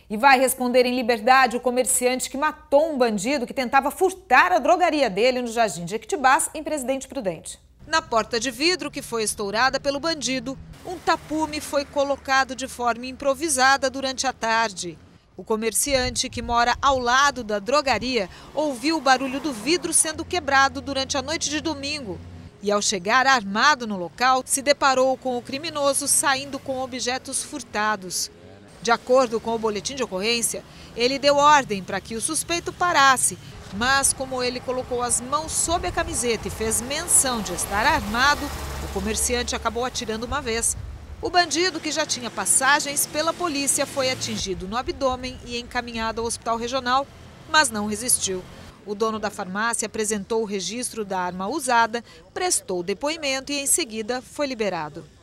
E vai responder em liberdade o comerciante que matou um bandido que tentava furtar a drogaria dele no Jardim Jequitibás, em Presidente Prudente. Na porta de vidro que foi estourada pelo bandido, um tapume foi colocado de forma improvisada durante a tarde. O comerciante, que mora ao lado da drogaria, ouviu o barulho do vidro sendo quebrado durante a noite de domingo. E ao chegar armado no local, se deparou com o criminoso saindo com objetos furtados. De acordo com o boletim de ocorrência, ele deu ordem para que o suspeito parasse, mas como ele colocou as mãos sob a camiseta e fez menção de estar armado, o comerciante acabou atirando uma vez. O bandido, que já tinha passagens pela polícia, foi atingido no abdômen e encaminhado ao hospital regional, mas não resistiu. O dono da farmácia apresentou o registro da arma usada, prestou depoimento e em seguida foi liberado.